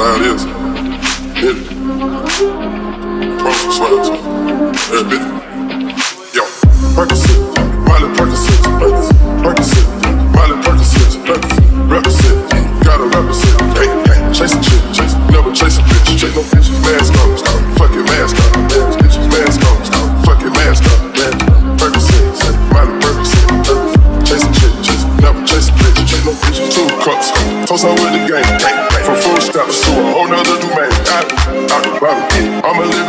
how it is. Hit it. Promise, swear, every bit. Yo, Percocet, Miley Percocet, Percocet, Miley Percocet, represent, gotta represent. Hey, hey, chase a chick, chase, never chase a bitch, chase no bitches. Mask on, stop, fucking mask on, bitches. Mask on, stop, fucking mask on, Percocet, Miley Percocet, chase a chick, chase, never chase a bitch, chase no bitches. 2 cups, toast on with the game, from full stop to a whole nother domain. I can bottle, I'ma live